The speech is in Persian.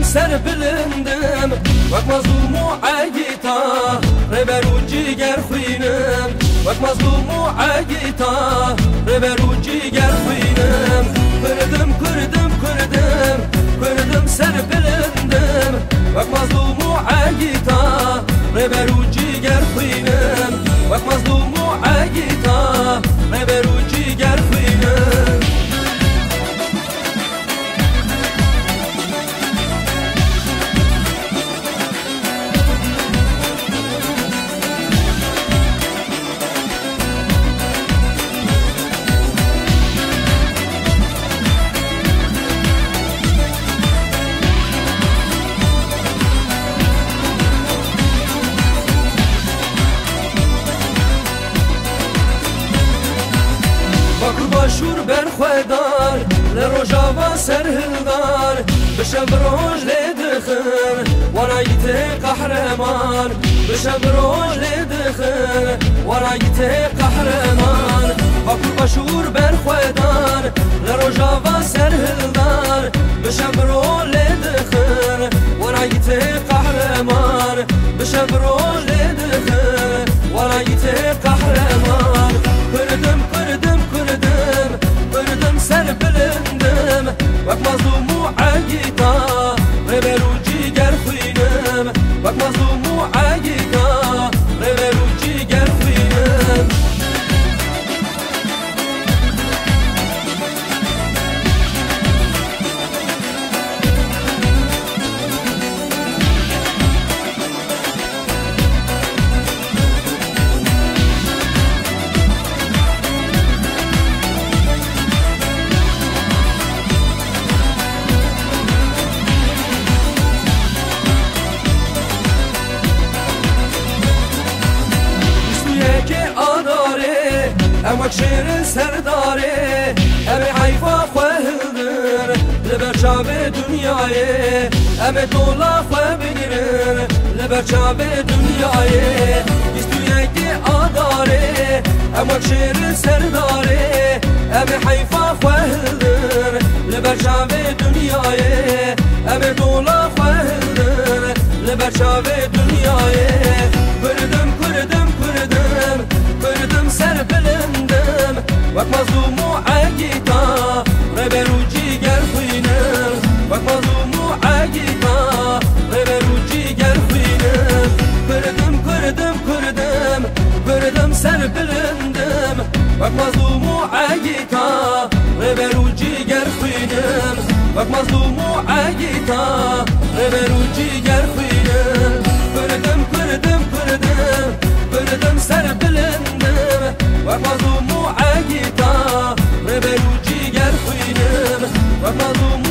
سر بلندم وقت مظلوم و عگیتا ربرو جیگر خوینم وقت مظلوم و عگیتا ربرو جیگر خوینم کردم کردم کردم کردم سر بلندم وقت مظلوم و عگیتا ربرو جیگر خوینم وقت مظلوم و عگیتا ربرو جیگر خوینم باشور بر خودار لروجاوا سرهلدار بشب روج لدخن ورایت قهرمان بشب روج لدخن ورایت قهرمان باشور بر خودار لروجاوا سرهلدار بشب روج لدخن ورایت قهرمان بشب روج لدخن ورایت قهرمان کردم کردم کردم کردم سر بلندم وقت مظلوم و عگیتا ربرو جیگر خوینم وقت مظلوم و عگیتا ربرو جیگر خوینم امک شیر سرداره ام حیفا خوهلدر لبر چاب دنیای ام دولا خواه بگیرن لبر چاب دنیای بیستو یکی آداره امک شیر سرداره ام حیفا خوهلدر لبر چاب دنیای ام دولا خوهلدر لبر چاب دنیای کردم کردم کردم کردم سر بلندم وقت مظلوم و عگیتا ربرو جیگر خوینم وقت مظلوم و عگیتا ربرو جیگر خوینم کردم کردم کردم کردم سر بلندم وقت مظلوم و عگیتا ربرو جیگر خوینم وقت مظلوم و عگیتا ربرو جیگر خوینم کردم کردم کردم کردم سر بلندم وقت مظلوم و عگیتا ربرو جیگر خوینم وقت مظلوم